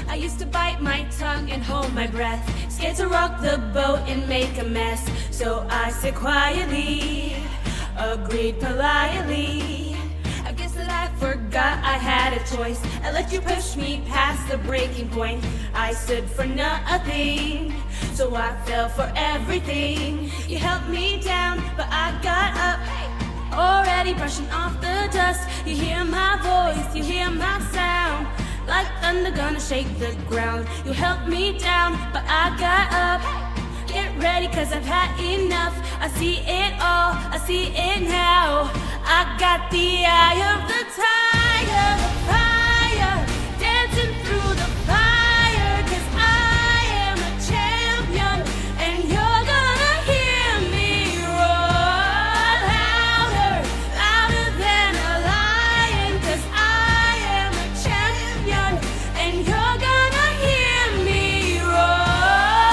I used to bite my tongue and hold my breath, scared to rock the boat and make a mess. So I said quietly, agreed politely. I guess that I forgot I had a choice. I let you push me past the breaking point. I stood for nothing, so I fell for everything. You held me down, but I got up, already brushing off the dust. You hear my voice, you hear my sound, like thunder gonna shake the ground. You held me down, but I got up. Get ready, cause I've had enough. I see it all, I see it now. I got the eye of the tiger, the fire, dancing through the fire. Cause I am a champion, and you're gonna hear me roar louder, louder than a lion. Cause I am a champion, and you're gonna hear me roar,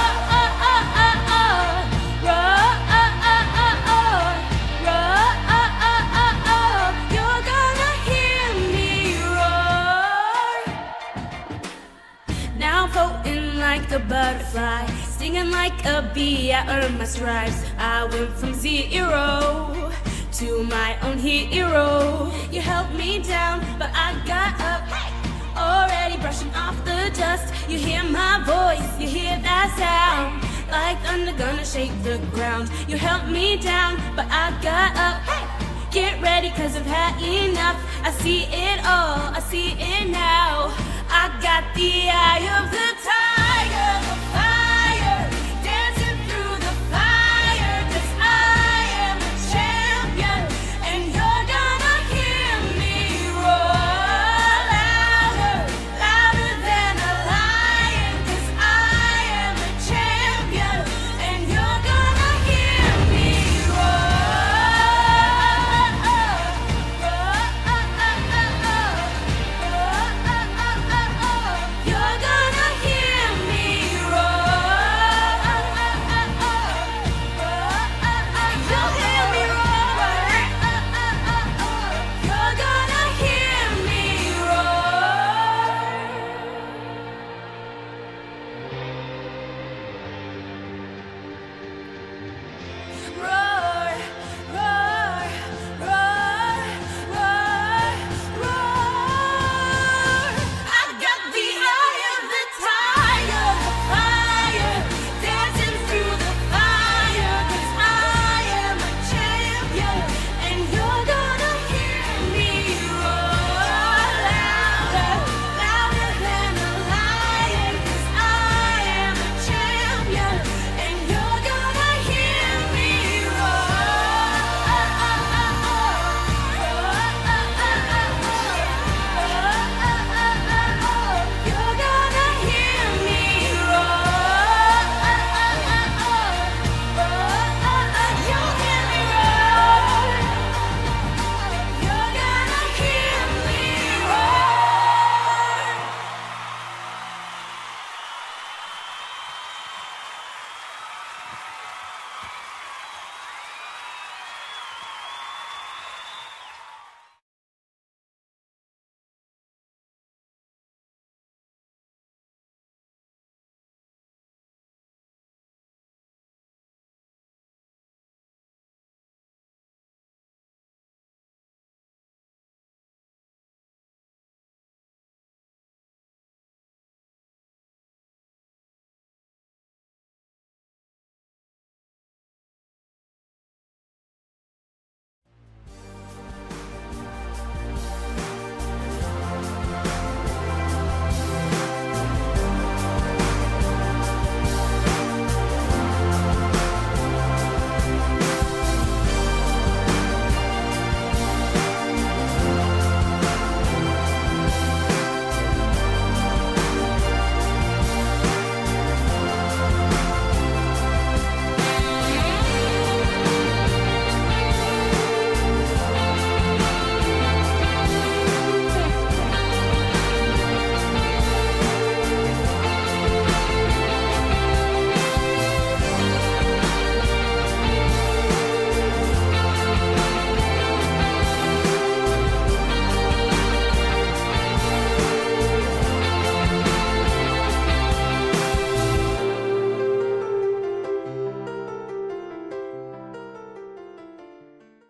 roar, you're gonna hear me roar. Now I'm floating like a butterfly, stinging like a bee. I earned my stripes. I went from zero to my own hero. You held me down, but I got up, already brushing off the dust. You hear my voice, you hear that sound, like thunder gonna shake the ground. You held me down, but I got up. Get ready, cause I've had enough. I see it all, I see it now. I got the eye of the tiger.